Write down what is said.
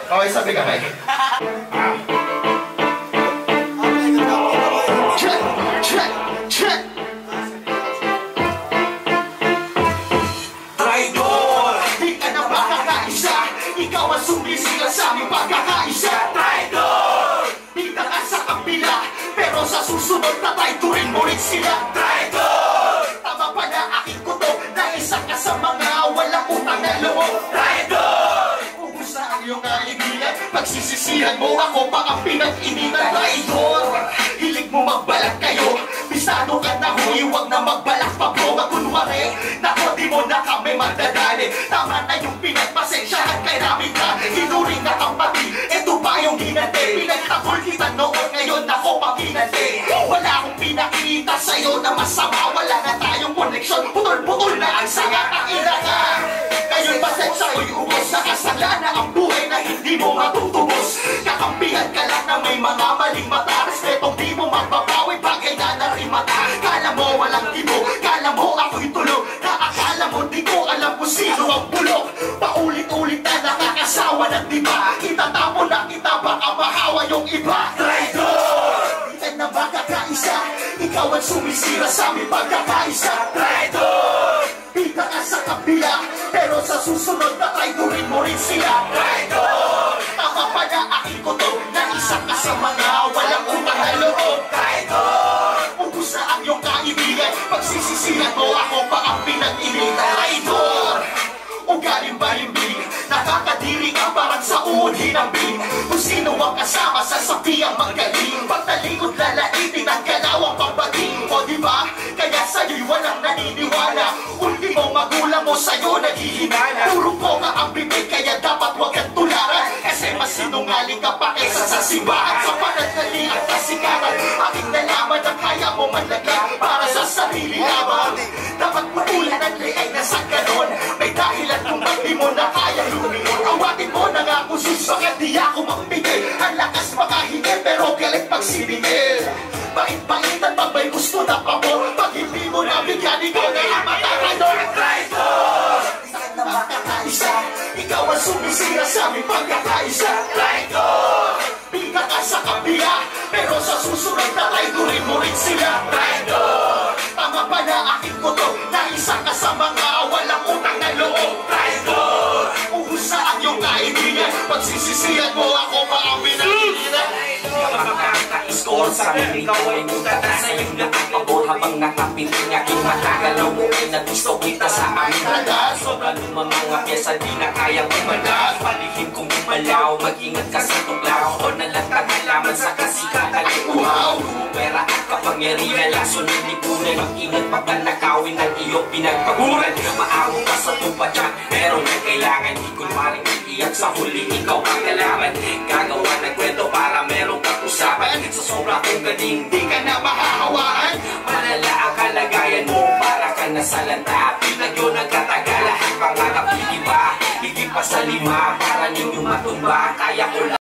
Okay, sabi ka kayo. Check! Check! Check! Traidor! Di ka na makakaisa. Ikaw ang sumisira sa aming pagkakaisa. Traidor! Kita ka sa kabila, pero sa susunod na traidorin mo rin sila. Traidor! Tama pa na aking kuto na isa ka sa mga walang utang na loob. Traidor! Ubus na ang iyong kaibigan, pagsisisihan mo ako pa ang pinag-initan. Traidor! Hilig mo magbalak kayo, bisado ka na huy, huwag na magbalak pa bro. Kunwari, nako di mo na kami magdadali. Tama na yung pinagpasensyahan kay namin ka. Hinuring na kang pati, ito pa yung ginante. Pinagtakol kita noon, ngayon ako paginante. Wala akong pinakita sa'yo na masama, wala na tayong koneksyon. Putol-putol na ang sagat ang ilaga. Ngayon pasensya ko'y ubos na kasala na ang buhay na hindi mo matutubos. Kakampihan ka lang na may mga maling mata. Respetong di mo magbabawi, bagay na narimata. Kala mo walang tibo, kala mo ako'y tulog. Naakala mo di ko alam kung sino ang bulok. Paulit-ulit na nakakasawa ng diba. Itatapon na kita, baka mahawa yung iba. Traidor! Di ka na makakaisa, ikaw ang sumisira sa aming pagkakaisa. Traidor! Kita ka sa kabila, pero sa susunod na traidorin mo rin sila. Traidor! Tama pa na aking kuto na isa ka sa mga walang utang na loob. Traidor! Ubus na ang iyong kaibigan, pagsisisihan mo ako pa ang pinag-initan. Traidor! Ugaling balimbing, nakakadiri ka parang sa uod hinambing. Kung sino ang kasama sa sabiang magaling, pagtalikod lalaitin ang galawang pambating. O diba, kaya sa'yo'y walang naniniwala. Ultimo magulang mo sa'yo naghihinala. Puro ko nga ang bibig, kaya dapat wag kang tularan. Kasi mas sinungaling ka pa kesa sa simbahan. Sa panatali at kasikaran, aking nalaman na kaya mo manlagay para sa sarili lamang. Dapat putulan ang liay na sa ganon. May dahilan kung ba't di mo na kaya lumingon. Awatin mo na nga kung sus, bakit di ako magbigay. Ang lakas makahingin pero galit pag siningil. Bait-baitan pag may gusto na pabor. Pag hindi mo nabigyan, ikaw na ang matakanon. Traidor! Saan na makakaisa, ikaw ang sumisira sa aming pagkakaisa. Traidor! Pika ka sa kabila, pero sa susunod na traidorin mo rin sila. Traidor! Tama pa na aking kuto na isa ka sa mga walang utang na loob. Traidor! Ubus na ang iyong kaibigan, pagsisisihan mo ako pa ang pinag-initan. Makaka-score sa piling ko ay mutata sa iyong lahat pabor habang nakapiling aking matagalaw mo ay nagusto kita sa aming lahat. Sobrang lumang mga pyesa di na kayang umalas. Palihim kong gumalaw, mag-ingat ka sa tuglaw o nalatag halaman sa kasikatan. Wow! Pera at kapangyarihan lang sunod lipunan. Mag-ingat pag nakawin ng iyong pinagpaguran. Maawa ka sa tumpatyan, meron kang kailangan. Di kunwaring iiyak sa huli, ikaw ang kalaban. Gagawa ng kwento para meron kang usapan. Sa sobra kong galing, di ka na mahahawaan. Malala ang kalagayan mo, para ka na sa lanta. Pinagyo nagkatagal, lahat pangarap iba. Higit pa sa 5, para ninyo matumba. Kaya ko lang